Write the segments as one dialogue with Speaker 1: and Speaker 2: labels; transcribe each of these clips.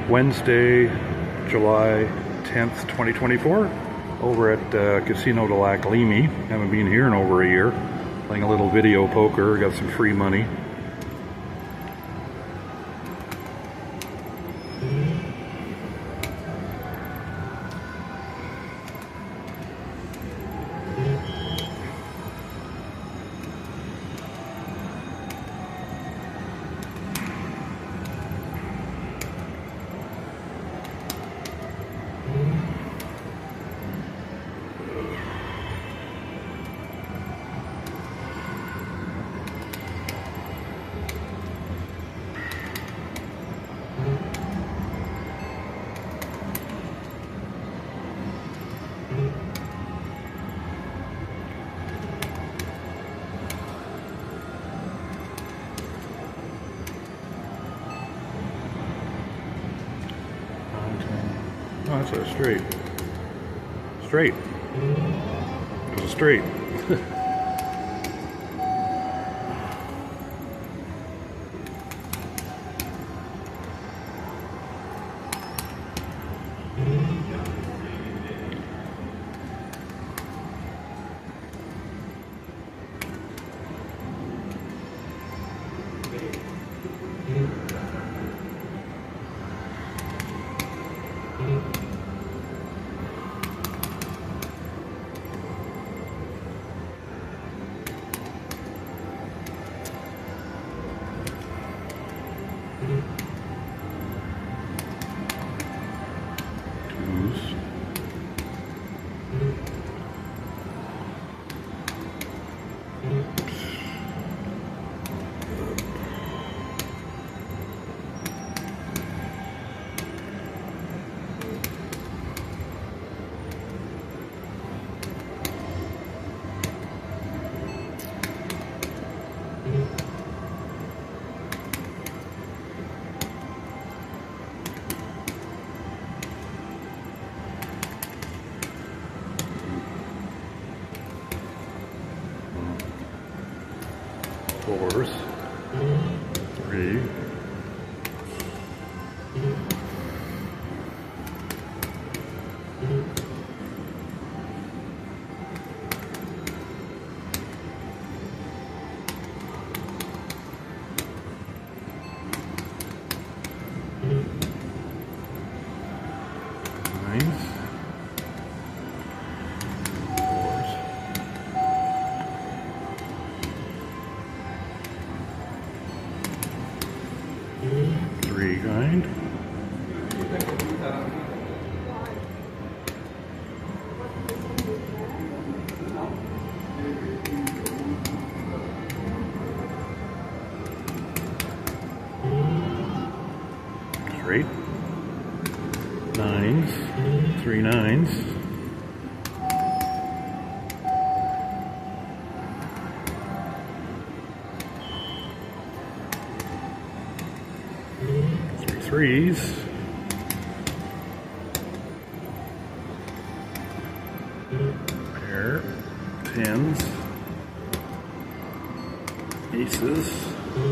Speaker 1: Wednesday, July 10th, 2024, over at Casino de Lac, Leamy. Haven't been here in over a year. Playing a little video poker, got some free money. Oh, that's a straight. Straight. It was a straight. Fours, three, nines, fours, three kind, straight, nines, three nines, three threes, pair, tens, aces,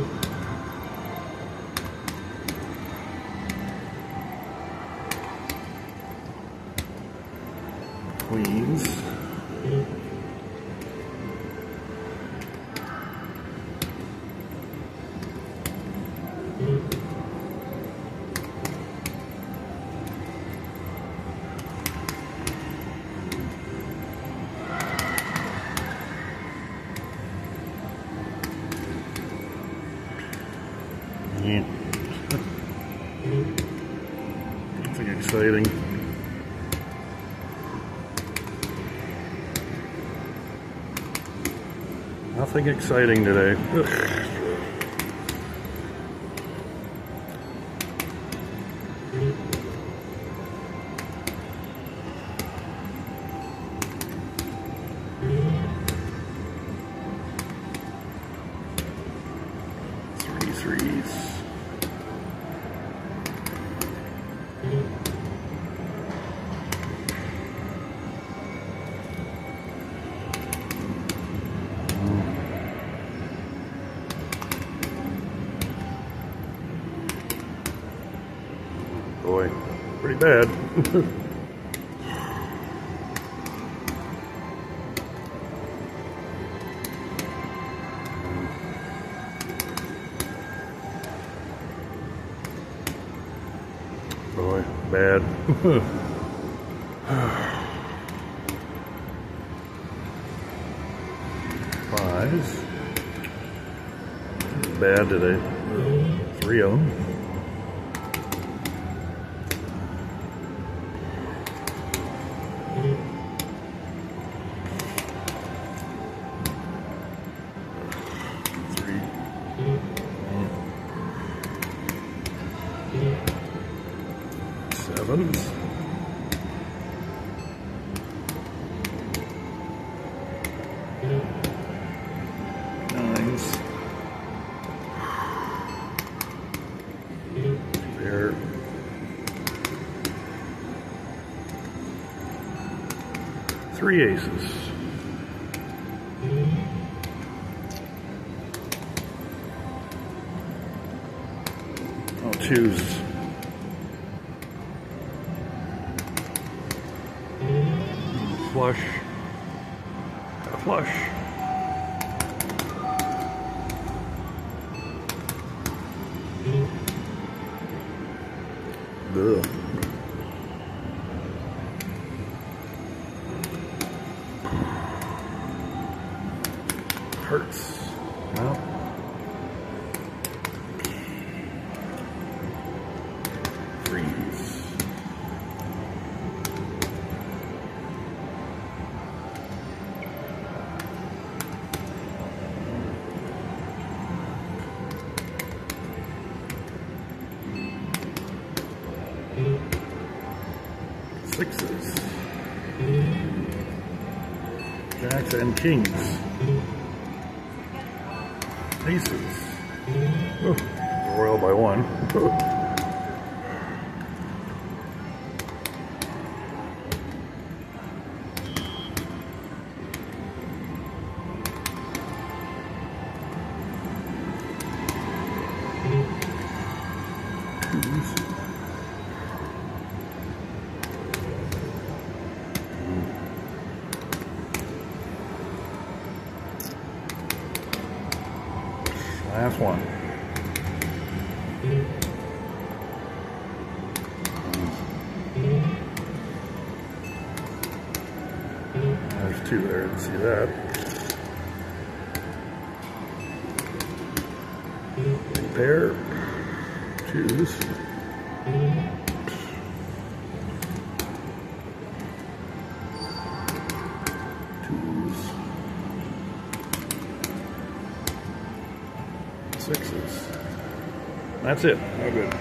Speaker 1: queens, yeah. Nothing exciting. Nothing exciting today. Ugh. Three threes. Boy, pretty bad. Boy, bad. Fives. Bad today. 3 of them. Sevens. Nines. There. Three aces. I'll choose. Flush. Got a flush. Ugh. Hurts. Well. Freeze. Sixes. Jacks and kings. Aces. Oh, royal by one. Twos. Last one. There's two there, let's see that. Big pair. Twos. Twos. Sixes. That's it. Oh, good.